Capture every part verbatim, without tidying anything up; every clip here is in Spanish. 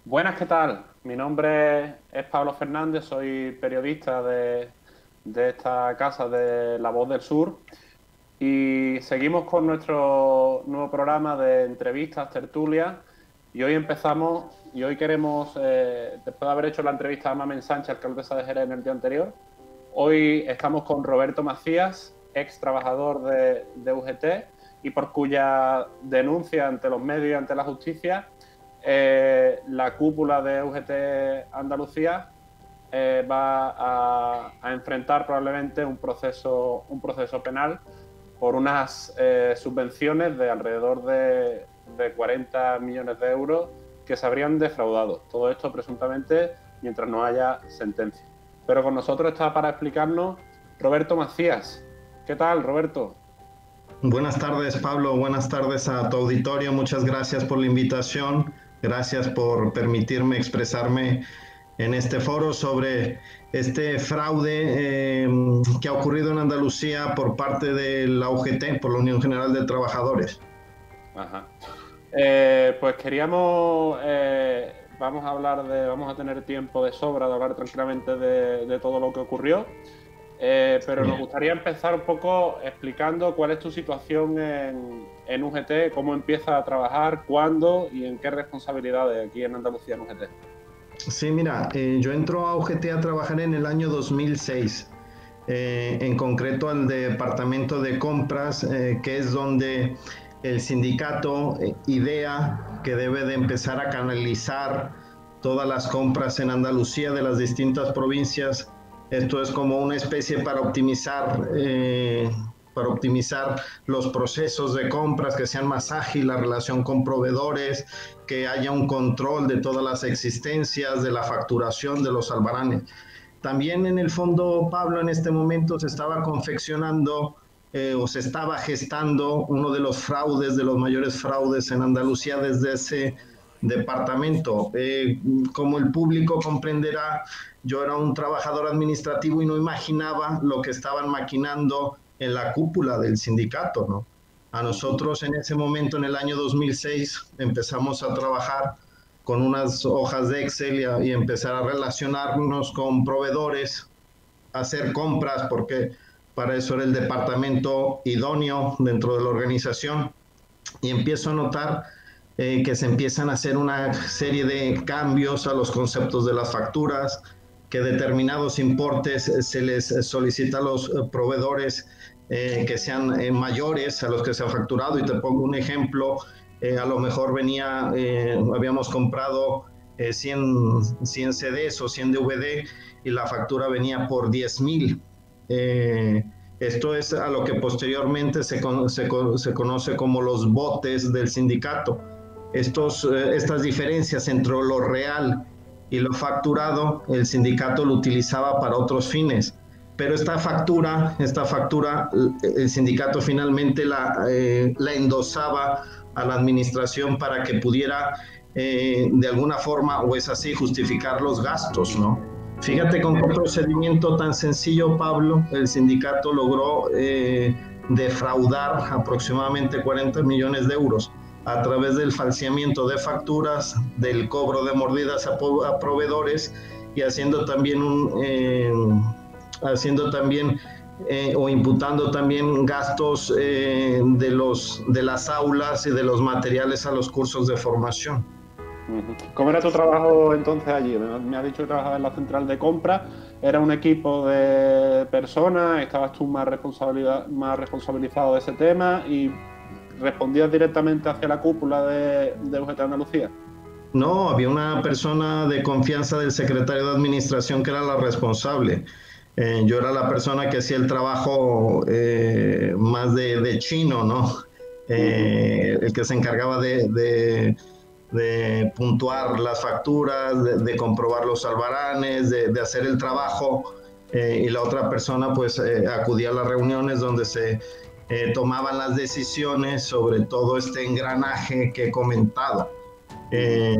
Buenas, ¿qué tal? Mi nombre es Pablo Fernández, soy periodista de, de esta casa de La Voz del Sur y seguimos con nuestro nuevo programa de entrevistas, tertulias, y hoy empezamos y hoy queremos, eh, después de haber hecho la entrevista a Mamen Sánchez, alcaldesa de Jerez, en el día anterior, hoy estamos con Roberto Macías, ex trabajador de, de U G T y por cuya denuncia ante los medios y ante la justicia eh, la cúpula de U G T Andalucía eh, va a, a enfrentar probablemente un proceso, un proceso penal por unas eh, subvenciones de alrededor de, de cuarenta millones de euros que se habrían defraudado. Todo esto presuntamente mientras no haya sentencia. Pero con nosotros está para explicarnos Roberto Macías. ¿Qué tal, Roberto? Buenas tardes, Pablo. Buenas tardes a tu auditorio. Muchas gracias por la invitación. Gracias por permitirme expresarme en este foro sobre este fraude eh, que ha ocurrido en Andalucía por parte de la U G T, por la Unión General de Trabajadores. Ajá. Eh, pues queríamos, eh, vamos a hablar de, vamos a tener tiempo de sobra de hablar tranquilamente de, de todo lo que ocurrió. Eh, pero Sí. nos gustaría empezar un poco explicando cuál es tu situación en, en U G T, cómo empiezas a trabajar, cuándo y en qué responsabilidades aquí en Andalucía en U G T. Sí, mira, eh, yo entro a U G T a trabajar en el año dos mil seis, eh, en concreto al departamento de compras, eh, que es donde el sindicato eh, idea que debe de empezar a canalizar todas las compras en Andalucía de las distintas provincias. Esto es como una especie para optimizar, eh, para optimizar los procesos de compras, que sean más ágiles, la relación con proveedores, que haya un control de todas las existencias, de la facturación de los albaranes. También en el fondo, Pablo, en este momento se estaba confeccionando eh, o se estaba gestando uno de los fraudes, de los mayores fraudes en Andalucía desde ese departamento. Eh, como el público comprenderá, yo era un trabajador administrativo y no imaginaba lo que estaban maquinando en la cúpula del sindicato, ¿no? A nosotros en ese momento, en el año dos mil seis, empezamos a trabajar con unas hojas de Excel y, a, y empezar a relacionarnos con proveedores, a hacer compras, porque para eso era el departamento idóneo dentro de la organización. Y empiezo a notar eh, que se empiezan a hacer una serie de cambios a los conceptos de las facturas, que determinados importes se les solicita a los proveedores eh, que sean eh, mayores a los que se han facturado. Y te pongo un ejemplo, eh, a lo mejor venía, eh, habíamos comprado eh, cien, cien C Ds o cien D V D y la factura venía por diez mil. Eh, esto es a lo que posteriormente se, se, se conoce como los botes del sindicato. Estos, eh, estas diferencias entre lo real y lo facturado, el sindicato lo utilizaba para otros fines. Pero esta factura, esta factura, el sindicato finalmente la, eh, la endosaba a la administración para que pudiera eh, de alguna forma, o es así, justificar los gastos, ¿no? Fíjate con qué procedimiento tan sencillo, Pablo, el sindicato logró eh, defraudar aproximadamente cuarenta millones de euros a través del falseamiento de facturas, del cobro de mordidas a, a proveedores y haciendo también un... Eh, haciendo también eh, o imputando también gastos eh, de, los, de las aulas y de los materiales a los cursos de formación. ¿Cómo era tu trabajo entonces allí? Me has dicho que trabajabas en la central de compra. ¿Era un equipo de personas? ¿Estabas tú más, responsabilidad, más responsabilizado de ese tema y respondías directamente hacia la cúpula de, de U G T Andalucía? No, había una persona de confianza del secretario de administración que era la responsable. Eh, yo era la persona que hacía el trabajo eh, más de, de chino, ¿no? Eh, el que se encargaba de, de, de puntuar las facturas, de, de comprobar los albaranes, de, de hacer el trabajo, eh, y la otra persona pues eh, acudía a las reuniones donde se eh, tomaban las decisiones sobre todo este engranaje que he comentado. Eh,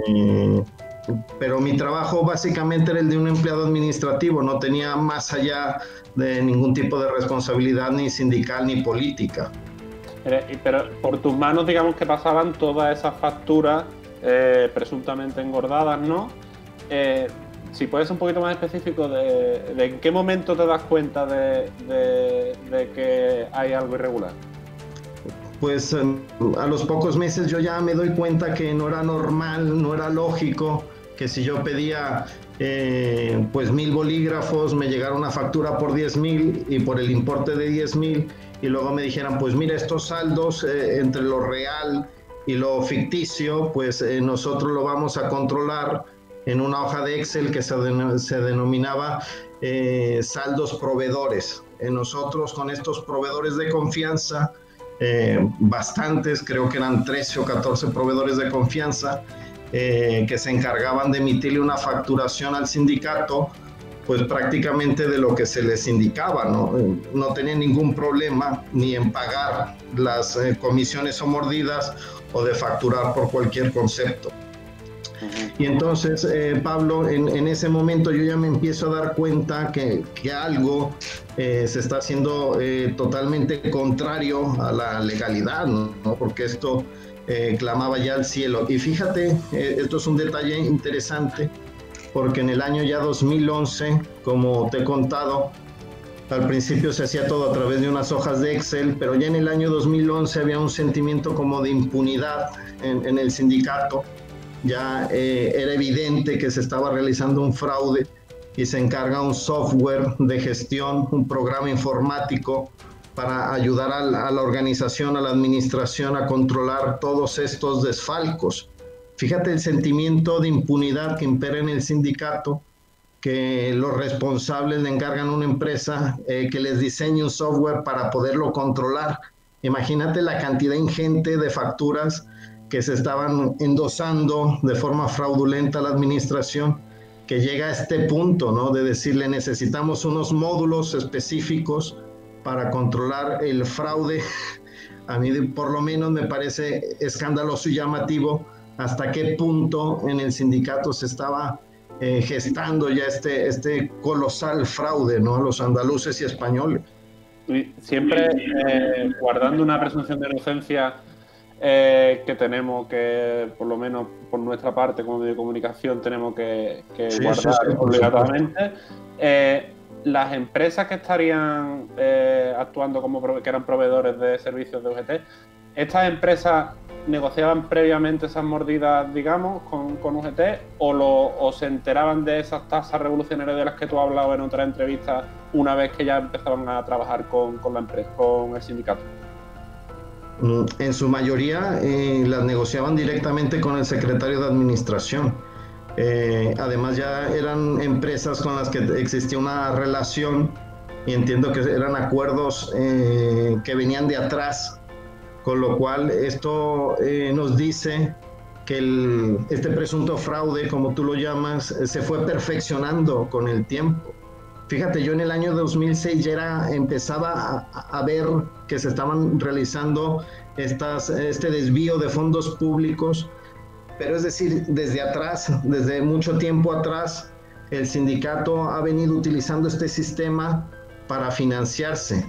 pero mi trabajo básicamente era el de un empleado administrativo, no tenía más allá de ningún tipo de responsabilidad ni sindical ni política. Pero, pero por tus manos, digamos que pasaban todas esas facturas eh, presuntamente engordadas, ¿no? Eh, si puedes ser un poquito más específico de, de en qué momento te das cuenta de, de, de que hay algo irregular. Pues eh, a los pocos meses yo ya me doy cuenta que no era normal, no era lógico que si yo pedía eh, pues mil bolígrafos me llegara una factura por diez mil y por el importe de diez mil y luego me dijeran pues mira estos saldos eh, entre lo real y lo ficticio pues eh, nosotros lo vamos a controlar en una hoja de Excel que se, de, se denominaba eh, saldos proveedores. Eh, nosotros con estos proveedores de confianza Eh, bastantes, creo que eran trece o catorce proveedores de confianza eh, que se encargaban de emitirle una facturación al sindicato, pues prácticamente de lo que se les indicaba, ¿no? Eh, no tenían ningún problema ni en pagar las eh, comisiones o mordidas o de facturar por cualquier concepto. Y entonces, eh, Pablo, en, en ese momento yo ya me empiezo a dar cuenta que, que algo eh, se está haciendo eh, totalmente contrario a la legalidad, ¿no? Porque esto eh, clamaba ya al cielo. Y fíjate, eh, esto es un detalle interesante, porque en el año ya dos mil once, como te he contado, al principio se hacía todo a través de unas hojas de Excel, pero ya en el año dos mil once había un sentimiento como de impunidad en, en el sindicato. Ya eh, era evidente que se estaba realizando un fraude y se encarga un software de gestión, un programa informático para ayudar a la, a la organización, a la administración a controlar todos estos desfalcos. Fíjate el sentimiento de impunidad que impera en el sindicato, que los responsables le encargan a una empresa eh, que les diseñe un software para poderlo controlar. Imagínate la cantidad ingente de facturas que se estaban endosando de forma fraudulenta a la administración, que llega a este punto, ¿no? De decirle necesitamos unos módulos específicos para controlar el fraude. A mí por lo menos me parece escandaloso y llamativo hasta qué punto en el sindicato se estaba eh, gestando ya este, este colosal fraude, ¿no? Los andaluces y españoles. Y siempre eh, guardando una presunción de inocencia eh, que tenemos que, por lo menos por nuestra parte como medio de comunicación, tenemos que, que sí, guardar sí, sí, obligatoriamente. Eh, las empresas que estarían eh, actuando como que eran proveedores de servicios de U G T, ¿estas empresas negociaban previamente esas mordidas, digamos, con, con U G T o, lo, o se enteraban de esas tasas revolucionarias de las que tú has hablado en otras entrevistas una vez que ya empezaban a trabajar con, con la empresa, con el sindicato? En su mayoría eh, las negociaban directamente con el secretario de administración. Eh, además ya eran empresas con las que existía una relación y entiendo que eran acuerdos eh, que venían de atrás, con lo cual esto eh, nos dice que el, este presunto fraude, como tú lo llamas, se fue perfeccionando con el tiempo. Fíjate, yo en el año dos mil seis ya era, empezaba a, a ver que se estaban realizando estas, este desvío de fondos públicos, pero es decir, desde atrás, desde mucho tiempo atrás, el sindicato ha venido utilizando este sistema para financiarse.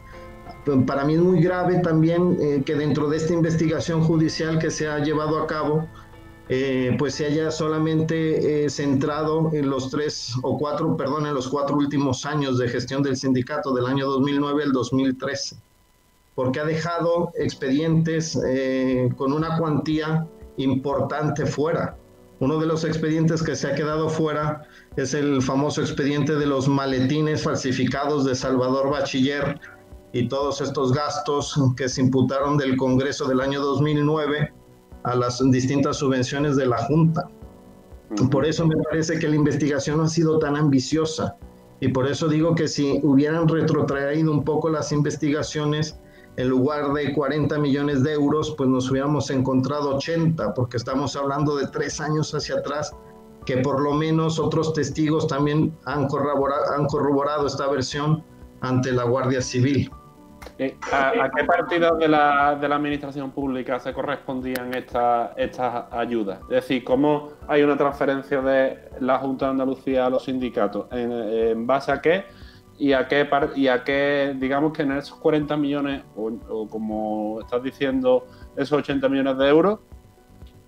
Para mí es muy grave también eh, que dentro de esta investigación judicial que se ha llevado a cabo, Eh, pues se haya solamente eh, centrado en los tres o cuatro, perdón, en los cuatro últimos años de gestión del sindicato, del año dos mil nueve al dos mil trece, porque ha dejado expedientes eh, con una cuantía importante fuera. Uno de los expedientes que se ha quedado fuera es el famoso expediente de los maletines falsificados de Salvador Bachiller y todos estos gastos que se imputaron del Congreso del año dos mil nueve a las distintas subvenciones de la Junta. Por eso me parece que la investigación no ha sido tan ambiciosa y por eso digo que si hubieran retrotraído un poco las investigaciones, en lugar de cuarenta millones de euros, pues nos hubiéramos encontrado ochenta, porque estamos hablando de tres años hacia atrás, que por lo menos otros testigos también han corroborado, han corroborado esta versión ante la Guardia Civil. ¿A, a qué partidas de la, de la administración pública se correspondían estas estas ayudas? Es decir, ¿cómo hay una transferencia de la Junta de Andalucía a los sindicatos? ¿En, en base a qué? ¿Y a qué, y a qué, digamos que en esos cuarenta millones, o, o como estás diciendo, esos ochenta millones de euros,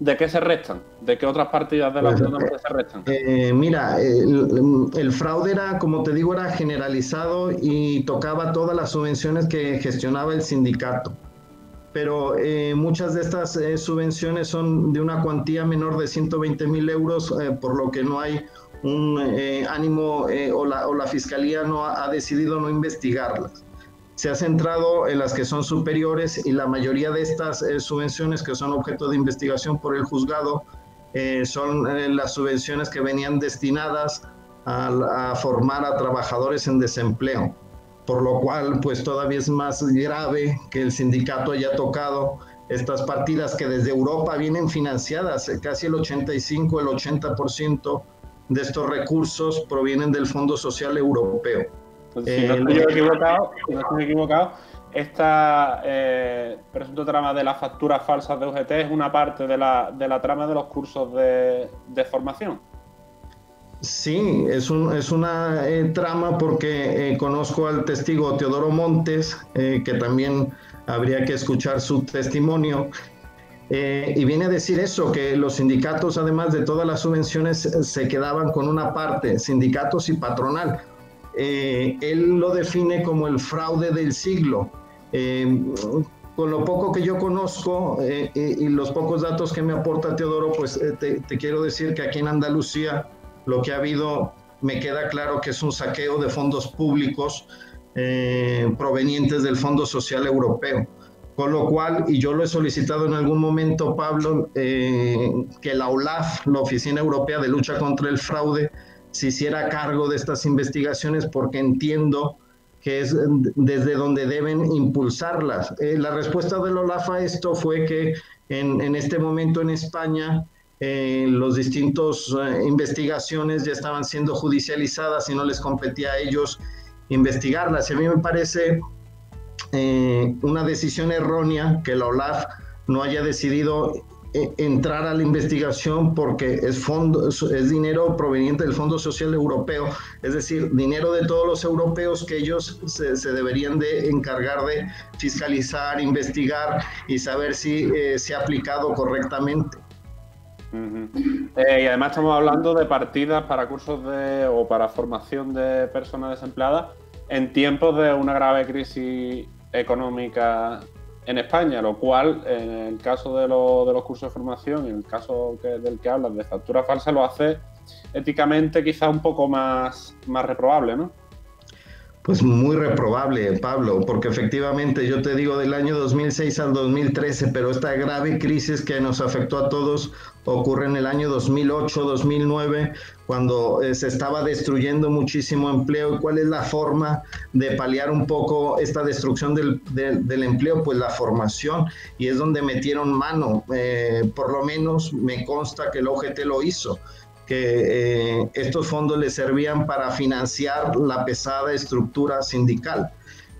¿de qué se restan? ¿De qué otras partidas de la Pues, Junta se restan? Eh, mira, el, el fraude era, como te digo, era generalizado y tocaba todas las subvenciones que gestionaba el sindicato. Pero eh, muchas de estas eh, subvenciones son de una cuantía menor de ciento veinte mil euros, eh, por lo que no hay un eh, ánimo eh, o, la, o la Fiscalía no ha, ha decidido no investigarlas. Se ha centrado en las que son superiores y la mayoría de estas eh, subvenciones que son objeto de investigación por el juzgado eh, son eh, las subvenciones que venían destinadas a, a formar a trabajadores en desempleo, por lo cual pues todavía es más grave que el sindicato haya tocado estas partidas que desde Europa vienen financiadas, casi el ochenta y cinco, el ochenta por ciento de estos recursos provienen del Fondo Social Europeo. Entonces, si no estoy yo equivocado, si no estoy equivocado, esta eh, presunto trama de las facturas falsas de U G T es una parte de la, de la trama de los cursos de, de formación. Sí, es, un, es una eh, trama porque eh, conozco al testigo Teodoro Montes, eh, que también habría que escuchar su testimonio, eh, y viene a decir eso, que los sindicatos, además de todas las subvenciones, se quedaban con una parte, sindicatos y patronal. Eh, él lo define como el fraude del siglo. Eh, con lo poco que yo conozco eh, y, y los pocos datos que me aporta Teodoro, pues eh, te, te quiero decir que aquí en Andalucía lo que ha habido, me queda claro que es un saqueo de fondos públicos eh, provenientes del Fondo Social Europeo. Con lo cual, y yo lo he solicitado en algún momento, Pablo, eh, que la OLAF, la Oficina Europea de Lucha contra el Fraude, se hiciera cargo de estas investigaciones, porque entiendo que es desde donde deben impulsarlas. Eh, la respuesta de la OLAF a esto fue que en, en este momento en España eh, los distintos eh, investigaciones ya estaban siendo judicializadas y no les competía a ellos investigarlas. Y a mí me parece eh, una decisión errónea que la OLAF no haya decidido eh, entrar a la investigación, porque es, fondo, es dinero proveniente del Fondo Social Europeo, es decir, dinero de todos los europeos que ellos se, se deberían de encargar de fiscalizar, investigar y saber si eh, se ha aplicado correctamente. Uh-huh. eh, y además estamos hablando de partidas para cursos de o para formación de personas desempleadas en tiempos de una grave crisis económica en España, lo cual en el caso de, lo, de los cursos de formación y en el caso que, del que hablas de factura falsa lo hace éticamente quizá un poco más, más reprobable, ¿no? Pues muy reprobable, Pablo, porque efectivamente yo te digo del año dos mil seis al dos mil trece, pero esta grave crisis que nos afectó a todos ocurre en el año dos mil ocho, dos mil nueve, cuando eh, se estaba destruyendo muchísimo empleo. ¿Y cuál es la forma de paliar un poco esta destrucción del, de, del empleo? Pues la formación, y es donde metieron mano. Eh, por lo menos me consta que el O G T lo hizo, que eh, estos fondos le servían para financiar la pesada estructura sindical.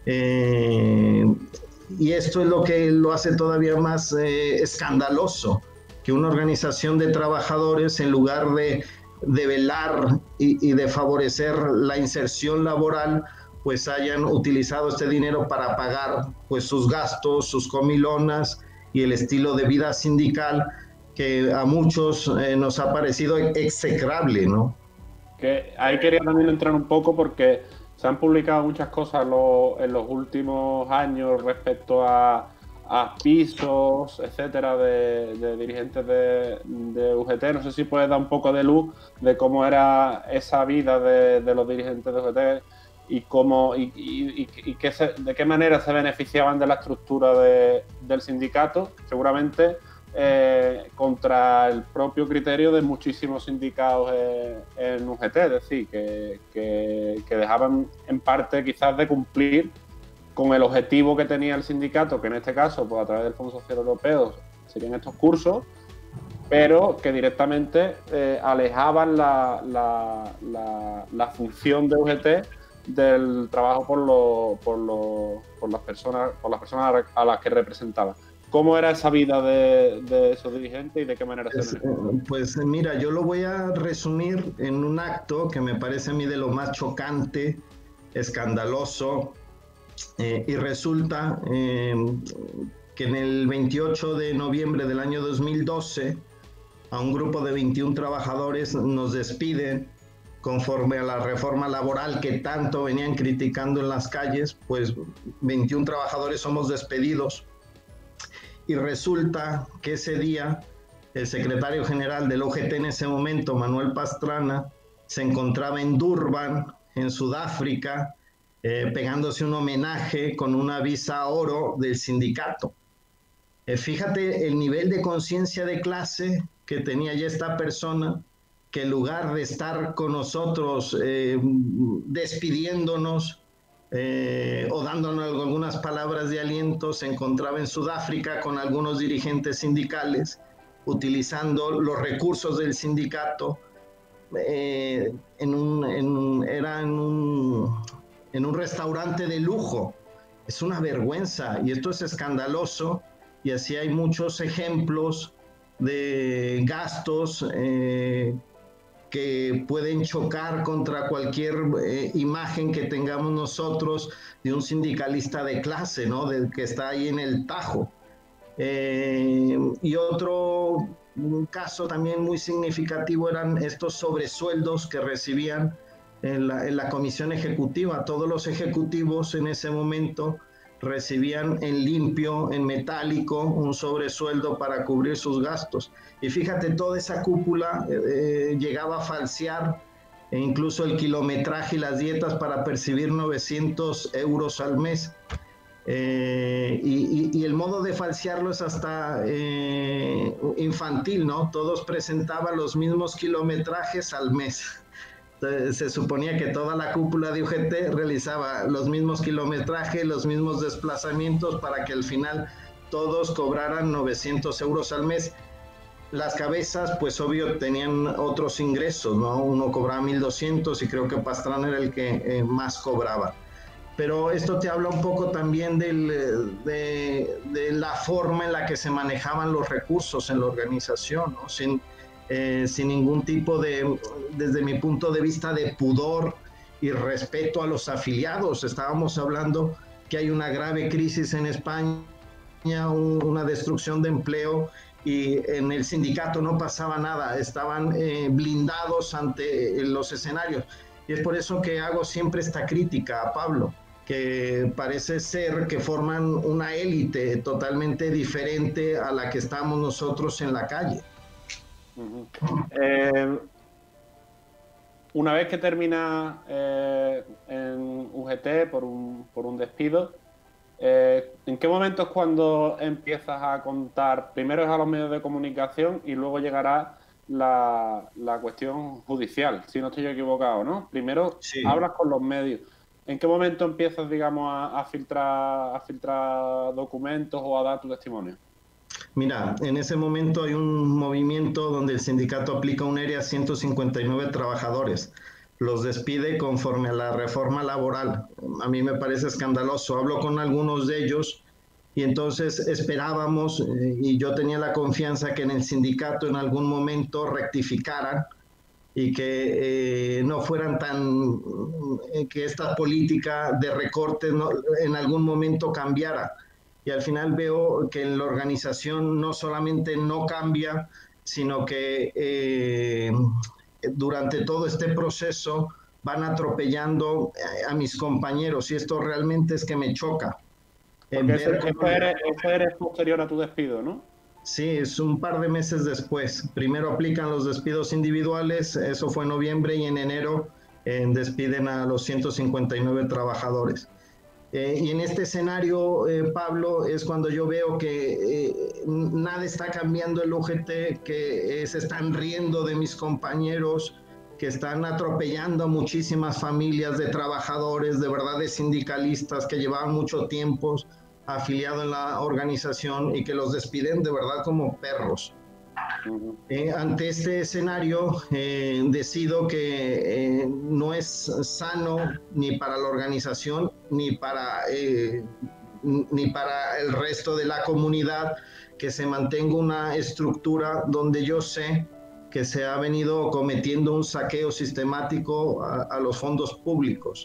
Eh, y esto es lo que lo hace todavía más eh, escandaloso, que una organización de trabajadores, en lugar de, de velar y, y de favorecer la inserción laboral, pues hayan utilizado este dinero para pagar pues sus gastos, sus comilonas y el estilo de vida sindical, que a muchos eh, nos ha parecido execrable, ¿no? Que ahí quería también entrar un poco, porque se han publicado muchas cosas lo, en los últimos años respecto a, a pisos, etcétera, de, de dirigentes de, de U G T. No sé si puedes dar un poco de luz de cómo era esa vida de, de los dirigentes de U G T y cómo y, y, y, y qué se, de qué manera se beneficiaban de la estructura de, del sindicato, seguramente Eh, contra el propio criterio de muchísimos sindicatos eh, en U G T, es decir, que, que, que dejaban en parte quizás de cumplir con el objetivo que tenía el sindicato, que en este caso, pues a través del Fondo Social Europeo, serían estos cursos, pero que directamente eh, alejaban la, la, la, la función de U G T del trabajo por, lo, por, lo, por, las personas, por las personas a las que representaban. ¿Cómo era esa vida de, de esos dirigentes y de qué manera pues, se Pues mira, yo lo voy a resumir en un acto que me parece a mí de lo más chocante, escandaloso, eh, y resulta eh, que en el veintiocho de noviembre del año dos mil doce a un grupo de veintiún trabajadores nos despiden conforme a la reforma laboral que tanto venían criticando en las calles, pues veintiún trabajadores somos despedidos. Y resulta que ese día el secretario general del O G T en ese momento, Manuel Pastrana, se encontraba en Durban, en Sudáfrica, eh, pegándose un homenaje con una visa oro del sindicato. Eh, fíjate el nivel de conciencia de clase que tenía ya esta persona, que en lugar de estar con nosotros eh, despidiéndonos eh, o dándonos algunas palabras de aliento, se encontraba en Sudáfrica con algunos dirigentes sindicales, utilizando los recursos del sindicato, eh, en un, en, era en un, en un restaurante de lujo. Es una vergüenza y esto es escandaloso, y así hay muchos ejemplos de gastos eh, que pueden chocar contra cualquier eh, imagen que tengamos nosotros de un sindicalista de clase, ¿no? Del que está ahí en el Tajo. Eh, y otro un caso también muy significativo eran estos sobresueldos que recibían en la, en la comisión ejecutiva. Todos los ejecutivos en ese momento recibían en limpio, en metálico, un sobresueldo para cubrir sus gastos. Y fíjate, toda esa cúpula eh, llegaba a falsear e incluso el kilometraje y las dietas para percibir novecientos euros al mes. Eh, y, y, y el modo de falsearlo es hasta eh, infantil, ¿no? Todos presentaban los mismos kilometrajes al mes. Entonces, se suponía que toda la cúpula de U G T realizaba los mismos kilometrajes, los mismos desplazamientos para que al final todos cobraran novecientos euros al mes. Las cabezas, pues obvio, tenían otros ingresos, ¿no? Uno cobraba mil doscientos y creo que Pastrana era el que eh, más cobraba. Pero esto te habla un poco también del, de, de la forma en la que se manejaban los recursos en la organización, ¿no? Sin, eh, sin ningún tipo de, desde mi punto de vista, de pudor y respeto a los afiliados. Estábamos hablando que hay una grave crisis en España, un, una destrucción de empleo, y en el sindicato no pasaba nada, estaban eh, blindados ante los escenarios. Y es por eso que hago siempre esta crítica a Pablo, que parece ser que forman una élite totalmente diferente a la que estamos nosotros en la calle. Uh-huh. eh, una vez que termina eh, en U G T por un, por un despido, eh, ¿en qué momento es cuando empiezas a contar? Primero es a los medios de comunicación y luego llegará la, la cuestión judicial, si no estoy equivocado, ¿no? Primero sí. Hablas con los medios. ¿En qué momento empiezas, digamos, a, a, filtrar, a filtrar documentos o a dar tu testimonio? Mira, en ese momento hay un movimiento donde el sindicato aplica un E R E a ciento cincuenta y nueve trabajadores. Los despide conforme a la reforma laboral. A mí me parece escandaloso. Hablo con algunos de ellos y entonces esperábamos, eh, y yo tenía la confianza que en el sindicato en algún momento rectificaran y que eh, no fueran tan, eh, que esta política de recortes no, en algún momento cambiara. Y al final veo que en la organización no solamente no cambia, sino que eh, durante todo este proceso van atropellando a mis compañeros, y esto realmente es que me choca. Porque eso, eso, eres, eso eres posterior a tu despido, ¿no? Sí, es un par de meses después. Primero aplican los despidos individuales, eso fue en noviembre, y en enero eh, despiden a los ciento cincuenta y nueve trabajadores. Eh, y en este escenario, eh, Pablo, es cuando yo veo que eh, nada está cambiando el U G T, que eh, se están riendo de mis compañeros, que están atropellando a muchísimas familias de trabajadores, de verdad de sindicalistas que llevaban mucho tiempo afiliados en la organización y que los despiden de verdad como perros. Uh-huh. Eh, ante este escenario eh, decido que eh, no es sano ni para la organización ni para, eh, ni para el resto de la comunidad que se mantenga una estructura donde yo sé que se ha venido cometiendo un saqueo sistemático a, a los fondos públicos.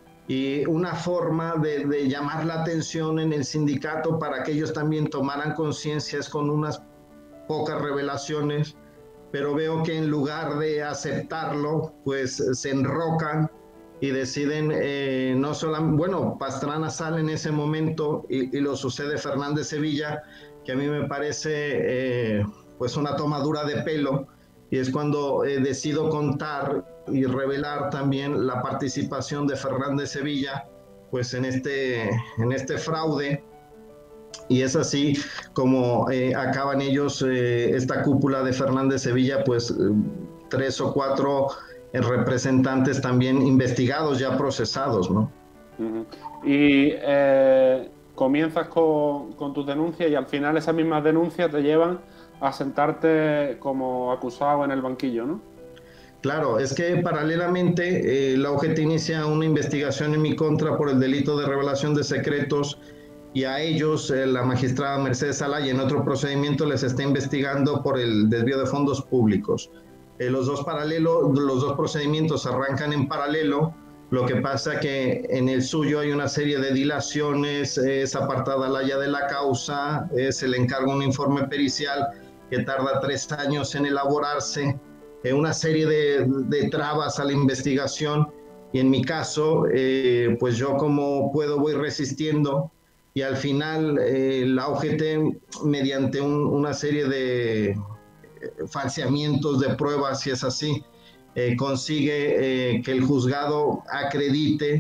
Y una forma de, de llamar la atención en el sindicato para que ellos también tomaran conciencia es con unas pocas revelaciones pero veo que en lugar de aceptarlo, pues se enrocan y deciden, eh, no solamente, bueno, Pastrana sale en ese momento y, y lo sucede Fernández Sevilla, que a mí me parece eh, pues una tomadura de pelo, y es cuando eh, decido contar y revelar también la participación de Fernández Sevilla pues en este, en este fraude, y es así como eh, acaban ellos, eh, esta cúpula de Fernández Sevilla, pues eh, tres o cuatro eh, representantes también investigados, ya procesados, ¿no? Uh-huh. Y eh, comienzas con, con tus denuncias y al final esas mismas denuncias te llevan a sentarte como acusado en el banquillo, ¿no? Claro, es que paralelamente eh, la O G T inicia una investigación en mi contra por el delito de revelación de secretos, y a ellos eh, la magistrada Mercedes Alaya en otro procedimiento les está investigando por el desvío de fondos públicos. Eh, los dos paralelos, los dos procedimientos arrancan en paralelo. Lo que pasa que en el suyo hay una serie de dilaciones, es apartada Alaya de la causa, eh, se le encarga un informe pericial que tarda tres años en elaborarse, eh, una serie de, de trabas a la investigación, y en mi caso, eh, pues yo como puedo voy resistiendo, y al final eh, la O G T, mediante un, una serie de eh, falseamientos de pruebas, si es así, eh, consigue eh, que el juzgado acredite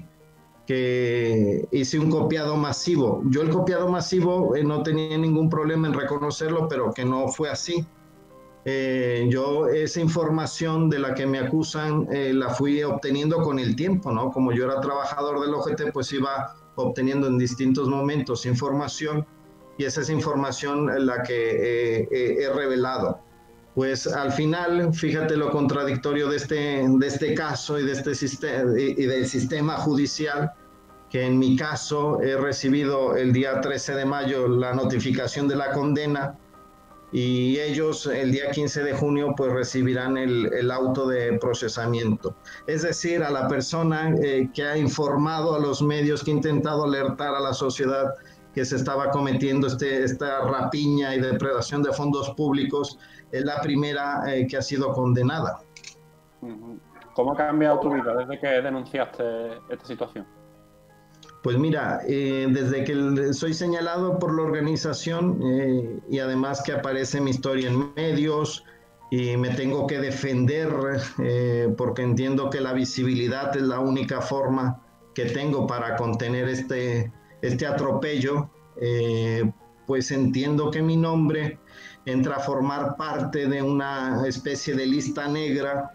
que hice un copiado masivo. Yo el copiado masivo eh, no tenía ningún problema en reconocerlo, pero que no fue así. Eh, yo esa información de la que me acusan eh, la fui obteniendo con el tiempo, ¿no? Como yo era trabajador del O G T, pues iba obteniendo en distintos momentos información, y esa es información la que eh, eh, he revelado. Pues al final, fíjate lo contradictorio de este, de este caso y, de este sistema, y, y del sistema judicial, que en mi caso he recibido el día trece de mayo la notificación de la condena, y ellos el día quince de junio pues recibirán el, el auto de procesamiento. Es decir, a la persona eh, que ha informado a los medios, que ha intentado alertar a la sociedad que se estaba cometiendo este, esta rapiña y depredación de fondos públicos, es la primera eh, que ha sido condenada. ¿Cómo ha cambiado tu vida desde que denunciaste esta situación? Pues mira, eh, desde que soy señalado por la organización eh, y además que aparece mi historia en medios y me tengo que defender eh, porque entiendo que la visibilidad es la única forma que tengo para contener este, este atropello, eh, pues entiendo que mi nombre entra a formar parte de una especie de lista negra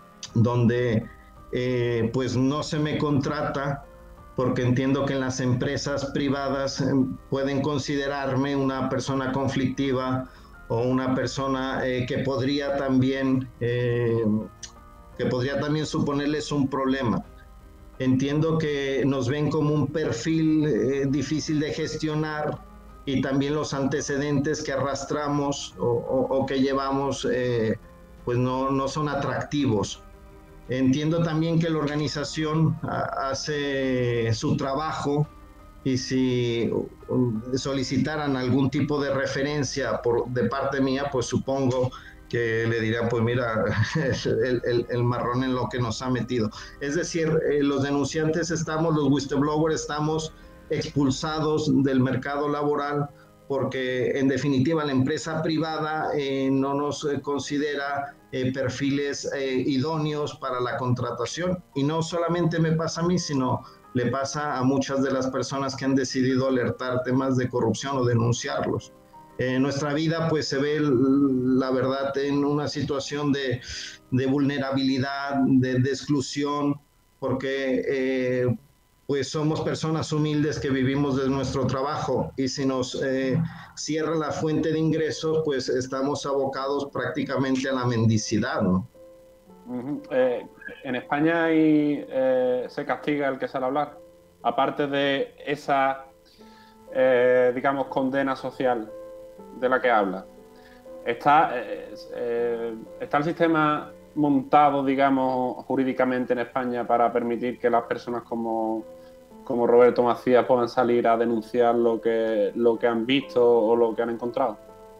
donde eh, pues no se me contrata, porque entiendo que en las empresas privadas eh, pueden considerarme una persona conflictiva o una persona eh, que podría también eh, que podría también suponerles un problema. Entiendo que nos ven como un perfil eh, difícil de gestionar, y también los antecedentes que arrastramos o, o, o que llevamos eh, pues no, no son atractivos. Entiendo también que la organización hace su trabajo, y si solicitaran algún tipo de referencia por, de parte mía, pues supongo que le dirían, pues mira, el, el, el marrón en lo que nos ha metido. Es decir, eh, los denunciantes estamos, los whistleblowers estamos expulsados del mercado laboral, porque en definitiva la empresa privada eh, no nos eh, considera eh, perfiles eh, idóneos para la contratación. Y no solamente me pasa a mí, sino le pasa a muchas de las personas que han decidido alertar temas de corrupción o denunciarlos. Eh, nuestra vida pues se ve, la verdad, en una situación de, de vulnerabilidad, de, de exclusión, porque eh, pues somos personas humildes que vivimos de nuestro trabajo, y si nos eh, cierra la fuente de ingresos, pues estamos abocados prácticamente a la mendicidad, ¿no? Uh-huh. Eh, en España hay, eh, se castiga el que sale a hablar, aparte de esa, eh, digamos, condena social de la que habla. Está, eh, eh, está el sistema montado, digamos, jurídicamente en España para permitir que las personas como, como Roberto Macías puedan salir a denunciar lo que, lo que han visto o lo que han encontrado.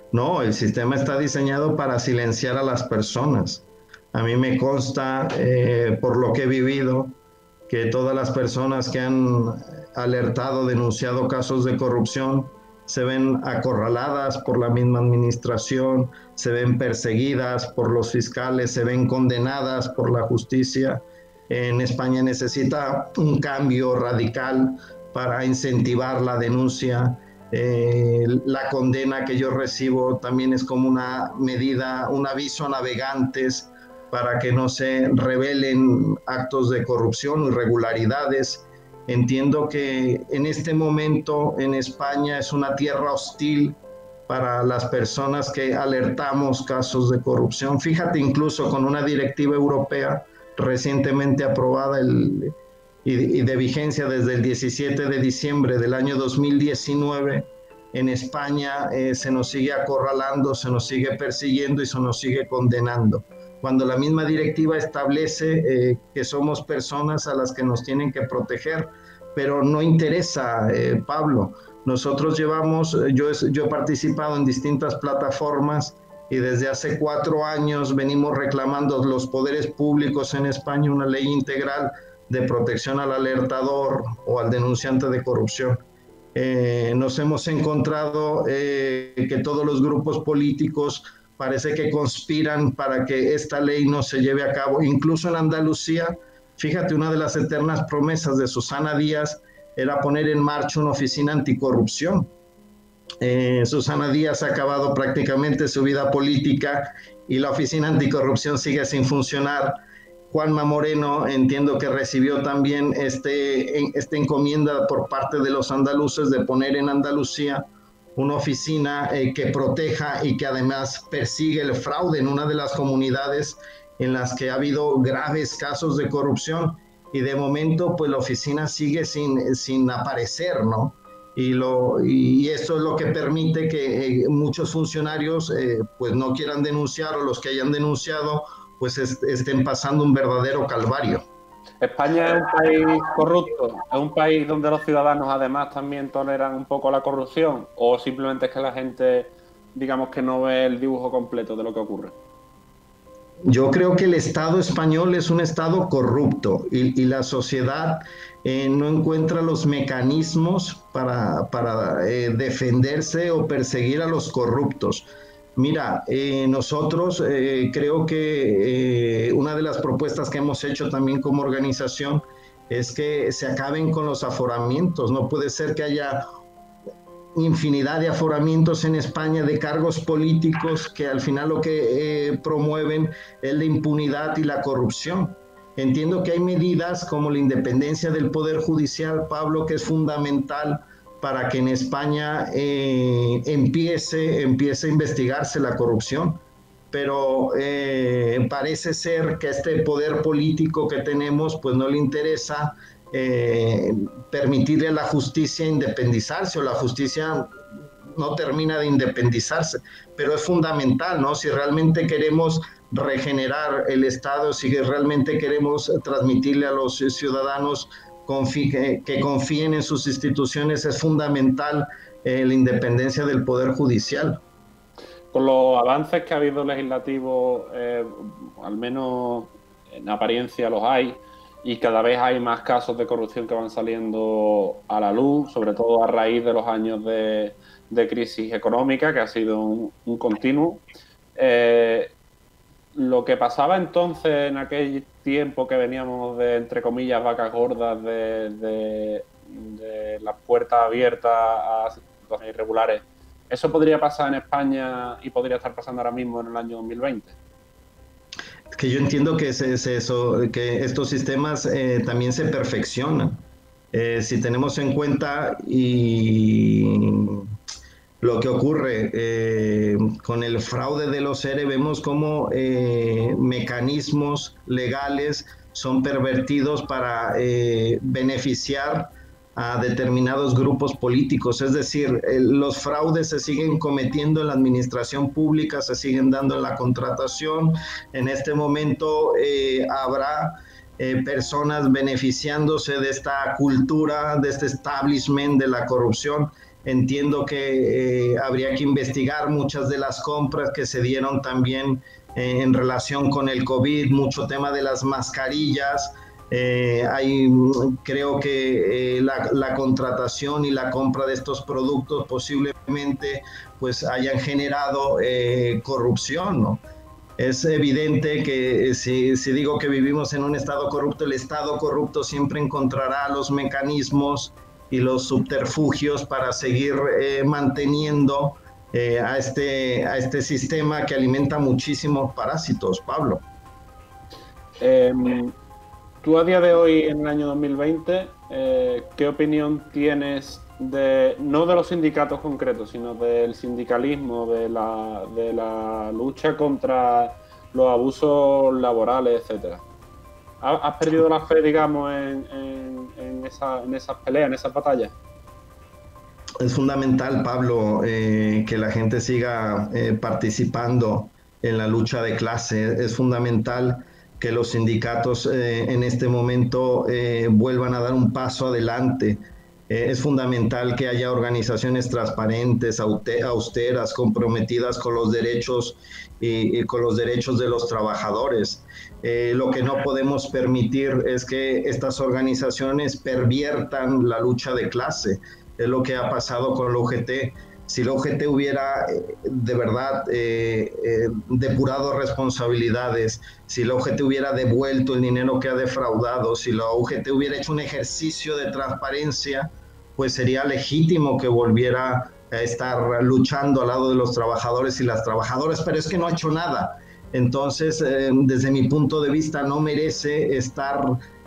No, el sistema está diseñado para silenciar a las personas. A mí me consta, eh, por lo que he vivido, que todas las personas que han alertado, denunciado casos de corrupción, se ven acorraladas por la misma administración, se ven perseguidas por los fiscales, se ven condenadas por la justicia. En España necesita un cambio radical para incentivar la denuncia. Eh, la condena que yo recibo también es como una medida, un aviso a navegantes para que no se revelen actos de corrupción o irregularidades. Entiendo que en este momento en España es una tierra hostil para las personas que alertamos casos de corrupción. Fíjate, incluso con una directiva europea recientemente aprobada el, y, y de vigencia desde el diecisiete de diciembre del año dos mil diecinueve, en España eh, se nos sigue acorralando, se nos sigue persiguiendo y se nos sigue condenando, cuando la misma directiva establece eh, que somos personas a las que nos tienen que proteger, pero no interesa, eh, Pablo. Nosotros llevamos, yo, yo he participado en distintas plataformas y desde hace cuatro años venimos reclamando los poderes públicos en España una ley integral de protección al alertador o al denunciante de corrupción. Eh, nos hemos encontrado eh, que todos los grupos políticos parece que conspiran para que esta ley no se lleve a cabo. Incluso en Andalucía, fíjate, una de las eternas promesas de Susana Díaz era poner en marcha una oficina anticorrupción. Eh, Susana Díaz ha acabado prácticamente su vida política y la oficina anticorrupción sigue sin funcionar. Juanma Moreno entiendo que recibió también este, esta encomienda por parte de los andaluces de poner en Andalucía una oficina eh, que proteja y que además persigue el fraude en una de las comunidades en las que ha habido graves casos de corrupción, y de momento pues la oficina sigue sin, sin aparecer, ¿no? Y, lo, y esto es lo que permite que eh, muchos funcionarios eh, pues no quieran denunciar, o los que hayan denunciado pues est estén pasando un verdadero calvario. España es un país corrupto, es un país donde los ciudadanos además también toleran un poco la corrupción, o simplemente es que la gente, digamos, que no ve el dibujo completo de lo que ocurre. Yo creo que el Estado español es un Estado corrupto y, y la sociedad eh, no encuentra los mecanismos para, para eh, defenderse o perseguir a los corruptos. Mira, eh, nosotros eh, creo que eh, una de las propuestas que hemos hecho también como organización es que se acaben con los aforamientos. No puede ser que haya infinidad de aforamientos en España de cargos políticos que al final lo que eh, promueven es la impunidad y la corrupción. Entiendo que hay medidas como la independencia del Poder Judicial, Pablo, que es fundamental para que en España eh, empiece, empiece a investigarse la corrupción, pero eh, parece ser que a este poder político que tenemos pues no le interesa eh, permitirle a la justicia independizarse, o la justicia no termina de independizarse, pero es fundamental, ¿no? Si realmente queremos regenerar el Estado, si realmente queremos transmitirle a los ciudadanos que, que confíen en sus instituciones, es fundamental eh, la independencia del Poder Judicial. Con los avances que ha habido legislativos, eh, al menos en apariencia los hay, y cada vez hay más casos de corrupción que van saliendo a la luz, sobre todo a raíz de los años de, de crisis económica, que ha sido un, un continuo. Eh, lo que pasaba entonces, en aquel tiempo que veníamos de, entre comillas, vacas gordas, de, de, de las puertas abiertas a situaciones irregulares, ¿eso podría pasar en España y podría estar pasando ahora mismo en el año dos mil veinte? Es que yo entiendo que, es, es eso, que estos sistemas eh, también se perfeccionan. Eh, si tenemos en cuenta y lo que ocurre eh, con el fraude de los E R E, vemos cómo eh, mecanismos legales son pervertidos para eh, beneficiar a determinados grupos políticos. Es decir, eh, los fraudes se siguen cometiendo en la administración pública, se siguen dando en la contratación. En este momento eh, habrá eh, personas beneficiándose de esta cultura, de este establishment de la corrupción, Entiendo que eh, habría que investigar muchas de las compras que se dieron también eh, en relación con el COVID, mucho tema de las mascarillas. Eh, hay, creo que eh, la, la contratación y la compra de estos productos posiblemente pues hayan generado eh, corrupción, ¿no? Es evidente que si, si digo que vivimos en un estado corrupto, el estado corrupto siempre encontrará los mecanismos y los subterfugios para seguir eh, manteniendo eh, a, este, a este sistema que alimenta muchísimos parásitos, Pablo. Eh, tú a día de hoy, en el año dos mil veinte, eh, ¿qué opinión tienes de, no de los sindicatos concretos, sino del sindicalismo, de la, de la lucha contra los abusos laborales, etcétera? ¿Has perdido la fe, digamos, en, en, en, esa, en esas peleas, en esas batallas? Es fundamental, Pablo, eh, que la gente siga eh, participando en la lucha de clase. Es fundamental que los sindicatos eh, en este momento eh, vuelvan a dar un paso adelante. Eh, es fundamental que haya organizaciones transparentes, austeras, comprometidas con los derechos y, y con los derechos de los trabajadores. Eh, lo que no podemos permitir es que estas organizaciones perviertan la lucha de clase. Es lo que ha pasado con la U G T. Si la U G T hubiera eh, de verdad eh, eh, depurado responsabilidades, si la U G T hubiera devuelto el dinero que ha defraudado, si la U G T hubiera hecho un ejercicio de transparencia, pues sería legítimo que volviera a estar luchando al lado de los trabajadores y las trabajadoras, pero es que no ha hecho nada. Entonces, eh, desde mi punto de vista, no merece estar...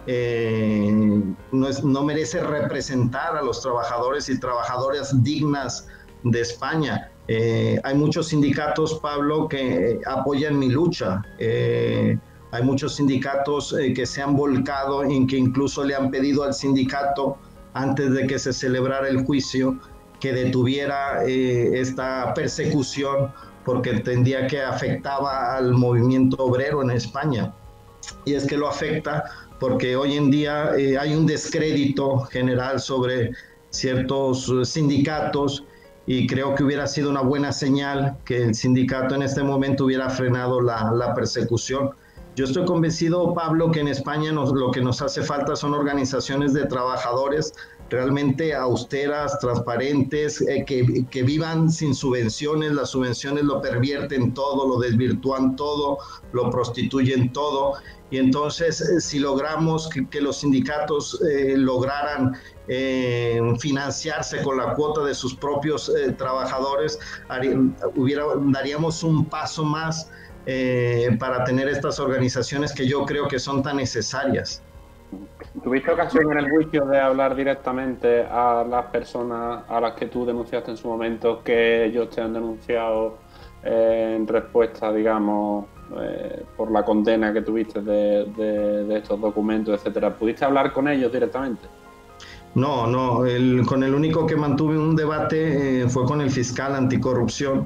Eh, no, es, no merece representar a los trabajadores y trabajadoras dignas de España. Eh, hay muchos sindicatos, Pablo, que apoyan mi lucha. Eh, hay muchos sindicatos eh, que se han volcado, en que incluso le han pedido al sindicato, antes de que se celebrara el juicio, que detuviera eh, esta persecución, porque entendía que afectaba al movimiento obrero en España. Y es que lo afecta porque hoy en día eh, hay un descrédito general sobre ciertos sindicatos, y creo que hubiera sido una buena señal que el sindicato en este momento hubiera frenado la, la persecución. Yo estoy convencido, Pablo, que en España nos, lo que nos hace falta son organizaciones de trabajadores realmente austeras, transparentes, eh, que, que vivan sin subvenciones. Las subvenciones lo pervierten todo, lo desvirtúan todo, lo prostituyen todo. Y entonces, eh, si logramos que, que los sindicatos eh, lograran eh, financiarse con la cuota de sus propios eh, trabajadores, haría, hubiera, daríamos un paso más eh, para tener estas organizaciones que yo creo que son tan necesarias. ¿Tuviste ocasión en el juicio de hablar directamente a las personas a las que tú denunciaste en su momento, que ellos te han denunciado eh, en respuesta, digamos, eh, por la condena que tuviste de, de, de estos documentos, etcétera? ¿Pudiste hablar con ellos directamente? No, no. El, con el único que mantuve un debate eh, fue con el fiscal anticorrupción,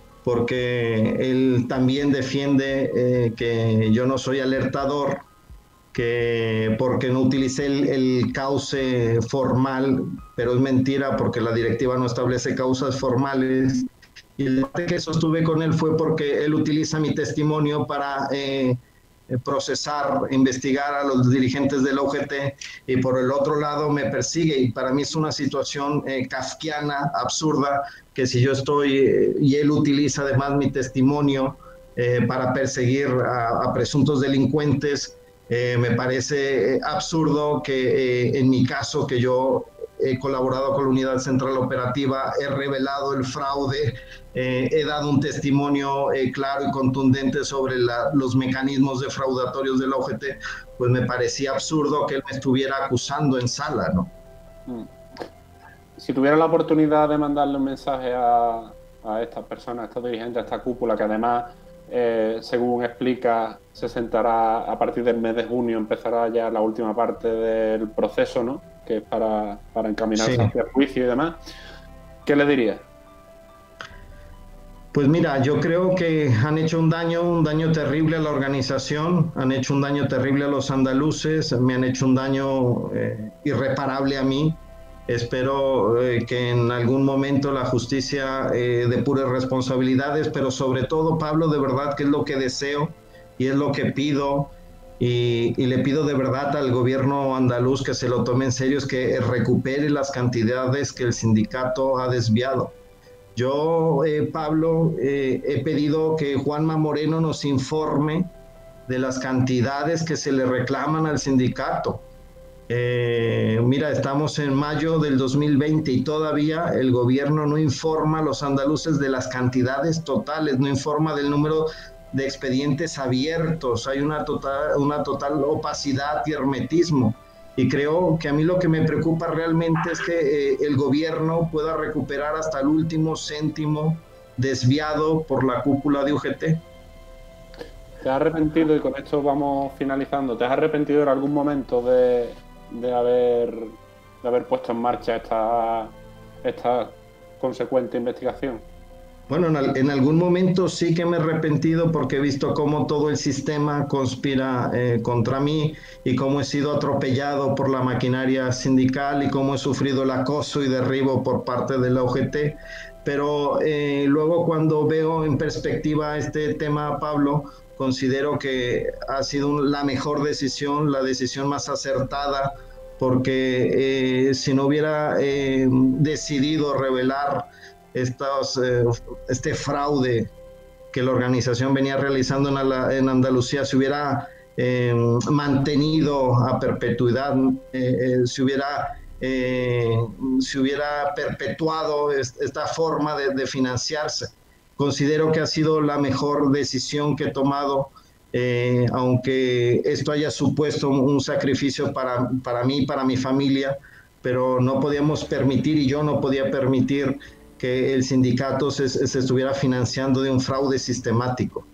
porque él también defiende eh, que yo no soy alertador, que porque no utilicé el, el cauce formal, pero es mentira porque la directiva no establece causas formales. Y el debate que sostuve con él fue porque él utiliza mi testimonio para eh, procesar, investigar a los dirigentes de la U G T, y por el otro lado me persigue, y para mí es una situación eh, kafkiana, absurda, que si yo estoy eh, y él utiliza además mi testimonio eh, para perseguir a, a presuntos delincuentes. Eh, me parece absurdo que eh, en mi caso, que yo he colaborado con la Unidad Central Operativa, he revelado el fraude, eh, he dado un testimonio eh, claro y contundente sobre la, los mecanismos defraudatorios de la U G T, pues me parecía absurdo que él me estuviera acusando en sala, ¿no? Si tuviera la oportunidad de mandarle un mensaje a, a estas personas, a estos dirigentes, a esta cúpula, que además, Eh, según explica, se sentará a partir del mes de junio, empezará ya la última parte del proceso, ¿no? Que es para, para encaminarse sí. hacia el juicio y demás. ¿Qué le diría? Pues mira, yo creo que han hecho un daño, un daño terrible a la organización, han hecho un daño terrible a los andaluces, me han hecho un daño eh, irreparable a mí. Espero eh, que en algún momento la justicia eh, depure responsabilidades, pero sobre todo, Pablo, de verdad que es lo que deseo y es lo que pido, y, y le pido de verdad al gobierno andaluz que se lo tome en serio, es que recupere las cantidades que el sindicato ha desviado. Yo, eh, Pablo, eh, he pedido que Juanma Moreno nos informe de las cantidades que se le reclaman al sindicato. Eh, mira, estamos en mayo del dos mil veinte y todavía el gobierno no informa a los andaluces de las cantidades totales, no informa del número de expedientes abiertos, hay una total, una total opacidad y hermetismo. Y creo que a mí lo que me preocupa realmente es que eh, el gobierno pueda recuperar hasta el último céntimo desviado por la cúpula de U G T. ¿Te has arrepentido, y con esto vamos finalizando, te has arrepentido en algún momento de, de, haber, de haber puesto en marcha esta, esta consecuente investigación? Bueno, en, en algún momento sí que me he arrepentido, porque he visto cómo todo el sistema conspira eh, contra mí, y cómo he sido atropellado por la maquinaria sindical, y cómo he sufrido el acoso y derribo por parte de la U G T. Pero eh, luego, cuando veo en perspectiva este tema, Pablo, considero que ha sido la mejor decisión, la decisión más acertada, porque eh, si no hubiera eh, decidido revelar estos, eh, este fraude que la organización venía realizando en, la, en Andalucía, se hubiera eh, mantenido a perpetuidad, eh, eh, se hubiera eh, se hubiera perpetuado esta forma de, de financiarse. Considero que ha sido la mejor decisión que he tomado, eh, aunque esto haya supuesto un sacrificio para, para mí, para mi familia, pero no podíamos permitir, y yo no podía permitir, que el sindicato se, se estuviera financiando de un fraude sistemático.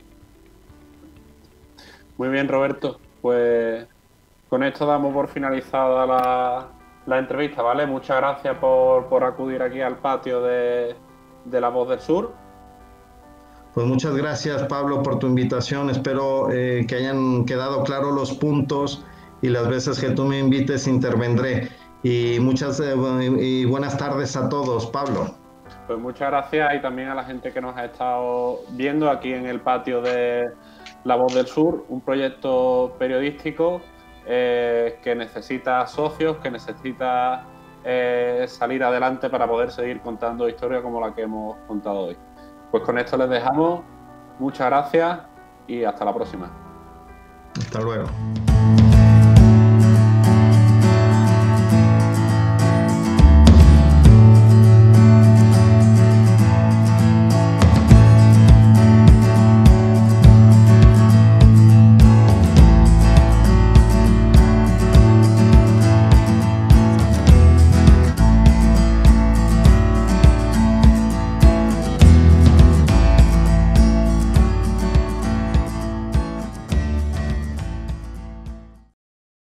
Muy bien, Roberto, pues con esto damos por finalizada la, la entrevista, ¿vale? Muchas gracias por, por acudir aquí al patio de, de La Voz del Sur. Pues muchas gracias, Pablo, por tu invitación. Espero eh, que hayan quedado claros los puntos, y las veces que tú me invites intervendré. Y muchas eh, y buenas tardes a todos, Pablo. Pues muchas gracias, y también a la gente que nos ha estado viendo aquí en el patio de La Voz del Sur, un proyecto periodístico eh, que necesita socios, que necesita eh, salir adelante para poder seguir contando historias como la que hemos contado hoy. Pues con esto les dejamos, muchas gracias y hasta la próxima. Hasta luego.